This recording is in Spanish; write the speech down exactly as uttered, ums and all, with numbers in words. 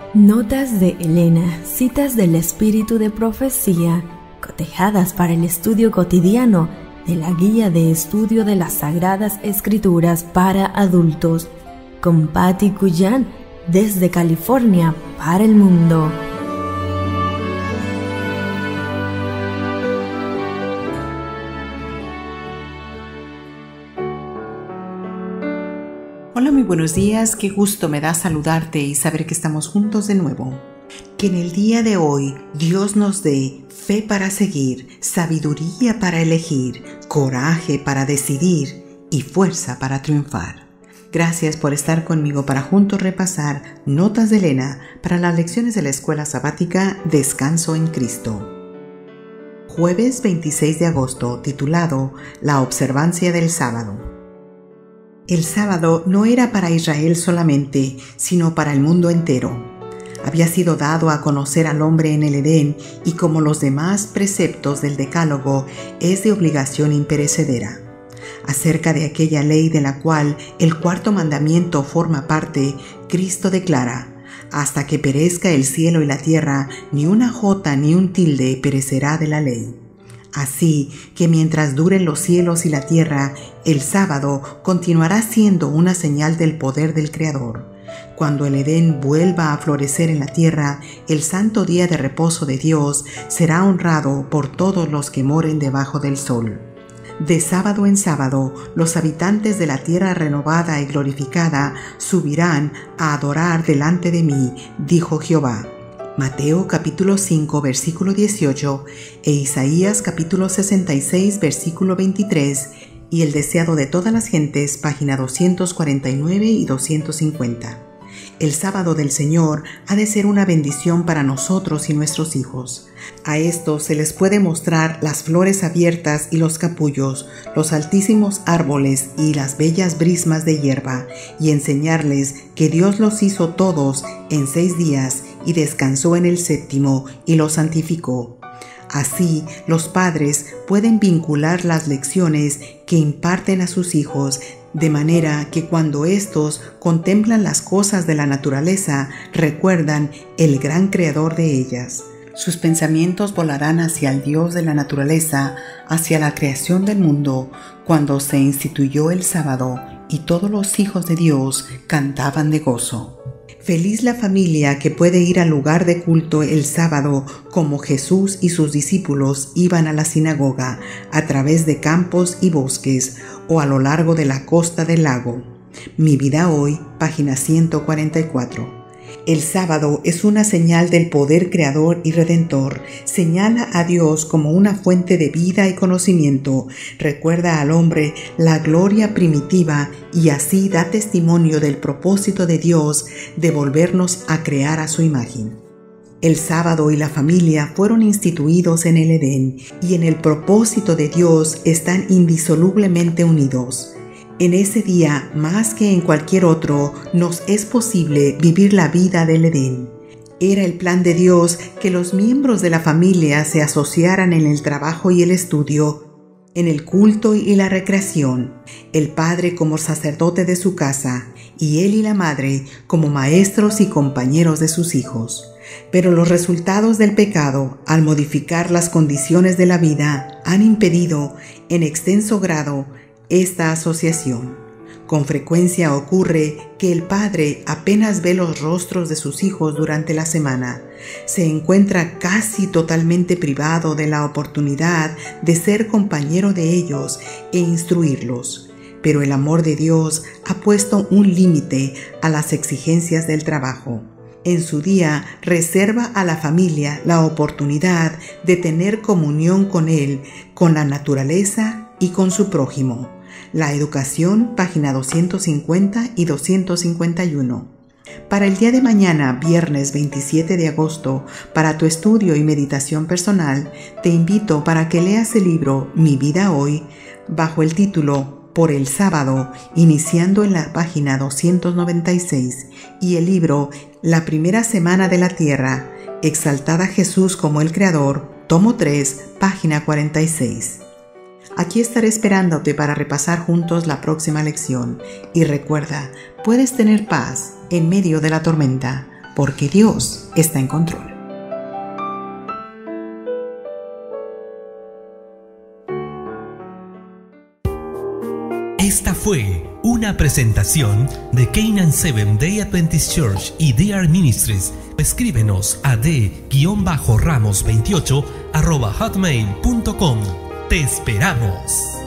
Notas de Elena, citas del espíritu de profecía, cotejadas para el estudio cotidiano de la Guía de Estudio de las Sagradas Escrituras para Adultos, con Patti Cuyan, desde California para el mundo. Hola, muy buenos días, qué gusto me da saludarte y saber que estamos juntos de nuevo. Que en el día de hoy Dios nos dé fe para seguir, sabiduría para elegir, coraje para decidir y fuerza para triunfar. Gracias por estar conmigo para juntos repasar Notas de Elena para las lecciones de la Escuela Sabática Descanso en Cristo. Jueves veintiséis de agosto, titulado La observancia del sábado. El sábado no era para Israel solamente, sino para el mundo entero. Había sido dado a conocer al hombre en el Edén y, como los demás preceptos del Decálogo, es de obligación imperecedera. Acerca de aquella ley de la cual el cuarto mandamiento forma parte, Cristo declara: hasta que perezca el cielo y la tierra, ni una jota ni un tilde perecerá de la ley. Así que mientras duren los cielos y la tierra, el sábado continuará siendo una señal del poder del Creador. Cuando el Edén vuelva a florecer en la tierra, el santo día de reposo de Dios será honrado por todos los que moren debajo del sol. De sábado en sábado, los habitantes de la tierra renovada y glorificada subirán a adorar delante de mí, dijo Jehová. Mateo capítulo cinco versículo dieciocho e Isaías capítulo sesenta y seis versículo veintitrés y El deseado de todas las gentes, página doscientos cuarenta y nueve y doscientos cincuenta. El sábado del Señor ha de ser una bendición para nosotros y nuestros hijos. A estos se les puede mostrar las flores abiertas y los capullos, los altísimos árboles y las bellas brismas de hierba, y enseñarles que Dios los hizo todos en seis días y descansó en el séptimo y los santificó. Así, los padres pueden vincular las lecciones que imparten a sus hijos, de manera que cuando éstos contemplan las cosas de la naturaleza, recuerdan el gran creador de ellas. Sus pensamientos volarán hacia el Dios de la naturaleza, hacia la creación del mundo, cuando se instituyó el sábado y todos los hijos de Dios cantaban de gozo. Feliz la familia que puede ir al lugar de culto el sábado, como Jesús y sus discípulos iban a la sinagoga, a través de campos y bosques, o a lo largo de la costa del lago. Mi vida hoy, página ciento cuarenta y cuatro. El sábado es una señal del poder creador y redentor. Señala a Dios como una fuente de vida y conocimiento. Recuerda al hombre la gloria primitiva y así da testimonio del propósito de Dios de volvernos a crear a su imagen. El sábado y la familia fueron instituidos en el Edén y en el propósito de Dios están indisolublemente unidos. En ese día, más que en cualquier otro, nos es posible vivir la vida del Edén. Era el plan de Dios que los miembros de la familia se asociaran en el trabajo y el estudio, en el culto y la recreación, el padre como sacerdote de su casa, y él y la madre como maestros y compañeros de sus hijos. Pero los resultados del pecado, al modificar las condiciones de la vida, han impedido, en extenso grado, esta asociación. Con frecuencia ocurre que el padre apenas ve los rostros de sus hijos durante la semana. Se encuentra casi totalmente privado de la oportunidad de ser compañero de ellos e instruirlos. Pero el amor de Dios ha puesto un límite a las exigencias del trabajo. En su día reserva a la familia la oportunidad de tener comunión con Él, con la naturaleza y con su prójimo. La educación, página doscientos cincuenta y doscientos cincuenta y uno. Para el día de mañana, viernes veintisiete de agosto, para tu estudio y meditación personal, te invito para que leas el libro Mi vida hoy, bajo el título Por el sábado, iniciando en la página doscientos noventa y seis, y el libro La primera semana de la tierra, exaltada Jesús como el Creador, tomo tres, página cuarenta y seis. Aquí estaré esperándote para repasar juntos la próxima lección. Y recuerda, puedes tener paz en medio de la tormenta. porque Dios está en control. Esta fue una presentación de Canaan Seventh Day Adventist Church y D R Ministries. Escríbenos a d ramos veintiocho arroba hotmail punto com. Te esperamos.